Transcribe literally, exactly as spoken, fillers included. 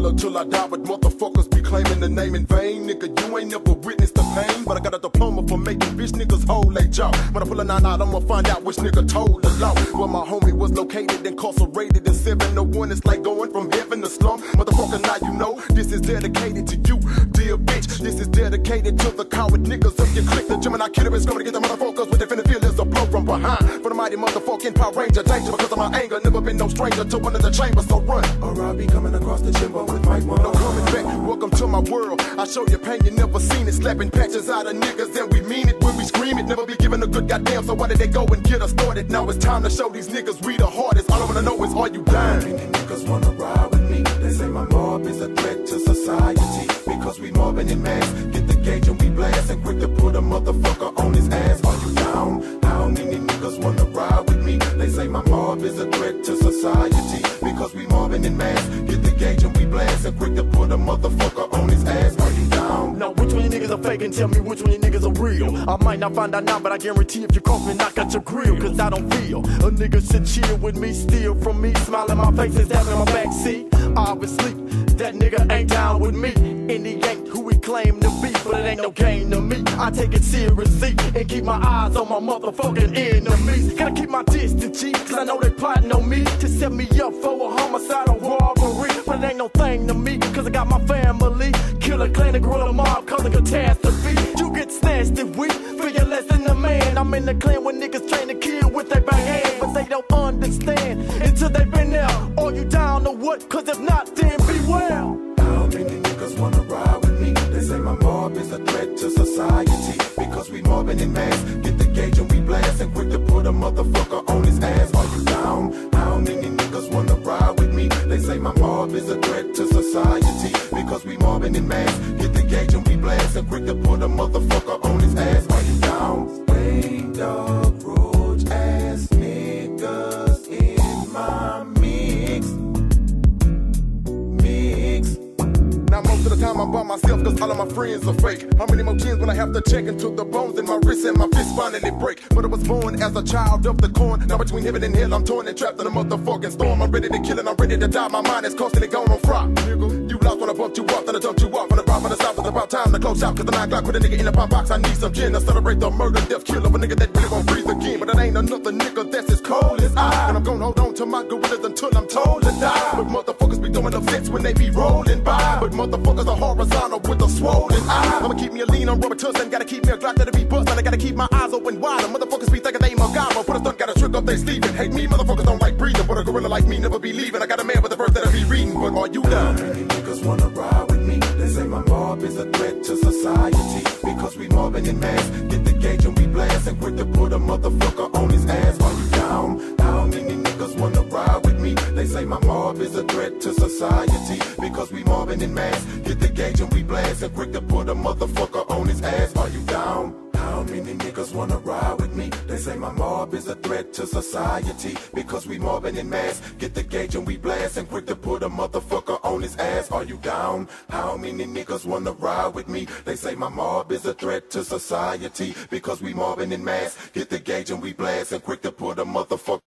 killer till I die, but motherfuckers be claiming the name in vain. Nigga, you ain't never witnessed the pain, but I got a diploma for making bitch niggas hold they jaw. When I pull a nine out, I'ma find out which nigga told the law. Where my homie was located, incarcerated in seven oh one. It's like going from heaven to slum. Motherfucker, now you know this is dedicated to you, dear bitch. This is dedicated to the coward niggas of your clique. The Gemini killer is coming to get the motherfuckers with infinite feelings of blow from behind. For the mighty motherfucking Power Ranger danger, because of my anger, never been no stranger to one of the chambers, so run. Or I'll be coming across the chamber with my one. No coming back, welcome to my world. I show you pain, you never seen it. Slapping patches out of niggas, and we mean it when we scream it. Never be given a good goddamn, so why did they go and get us started? Now it's time to show these niggas we the hardest. All I wanna know is, are you dying? Many niggas wanna ride with me. They say my mob is a threat to society, because we mobbing in mass. Get the gauge and we blast, and quick to put a motherfucker on his ass. Are you down? How many niggas wanna ride with me? They say my mob is a threat to society, because we mobbing in mass. Get the gauge and we blast, and quick to put a motherfucker on his ass. Are you down? Now which one of you niggas are fake and tell me which one of you niggas are real? I might not find out now, but I guarantee if you cross me, knock out your grill. Cause I don't feel a nigga should chill with me, steal from me, smile in my face and stab in my backseat. Obviously, that nigga ain't down with me, and he ain't who he claim to be, but it ain't no game to me. I take it seriously and keep my eyes on my motherfucking enemies. Gotta keep my distance, G, cause I know they plotting on me to set me up for a homicidal robbery. But it ain't no thing to me, cause I got my family. Killer clan, the gorilla mob, causing catastrophe. You get snatched if we feel you're less than a man. I'm in the clan when niggas train to kill with their bare hand, but they don't understand until they been there. Are you down or what? Cause if not, then beware. How many niggas wanna ride with me? They say my mob is a threat to society, because we mobbing in mass. Get the gauge and we blast, and quick to put a motherfucker on his ass. Are you down? How many niggas wanna ride with me? They say my mob is a threat to society, because we mobbing in mass. Get the gauge and we blast, and quick to put a motherfucker on his ass. Are you down? Rain dog, roach ass niggas in my mix. Mix. Now most of the time I'm by myself, cause all of my friends are fake. How many more tens when I have to check into the bones in my wrist and my fist finally break? But I was born as a child of the corn. Now between heaven and hell I'm torn and trapped in a motherfucking storm. I'm ready to kill and I'm ready to die. My mind is constantly gone on fry. Nigga, you lost when I bumped you off, then I dumped you off. From the rock, from the south, it's about time to close out. Cause the nine o'clock with a nigga in the pop box. I need some gin to celebrate the murder, death, kill of a nigga that really gon' breathe again. But it ain't another nigga that's as cold as I. And I'm gon' hold on to my gorillas until I'm told to die. But motherfuckers be doing upsets when they be rolling by. But motherfuckers are horizontal with a swollen eye. I'ma keep me a lean on rubber tussin', gotta keep me a Glock that'll be bustin'. I gotta keep my eyes open wide. And motherfuckers be thinking they MacGyver, but a stunt got a trick up they sleeve and hate me. Motherfuckers don't like breathing, but a gorilla like me never be leaving. I got a man with a verse that'll be reading, but are you down? Many niggas wanna ride with me. They say my mob is a threat to society, because we mobbing in mass. Get the gauge and we blast, and quick to put a motherfucker on his ass. Are you down? How many niggas wanna ride with me? They say my mob is a threat to society, because we mobbing in mass. Get the gauge and we blast, and quick to put a motherfucker on his ass. Are you down? How many niggas wanna ride with me? They say my mob is a threat to society, because we mobbing in mass. Get the gauge and we blast, and quick to put a motherfucker on his ass. Are you down? How many niggas wanna ride with me? They say my mob is a threat to society, because we mobbing in mass. Get the gauge and we blast, and quick to put a motherfucker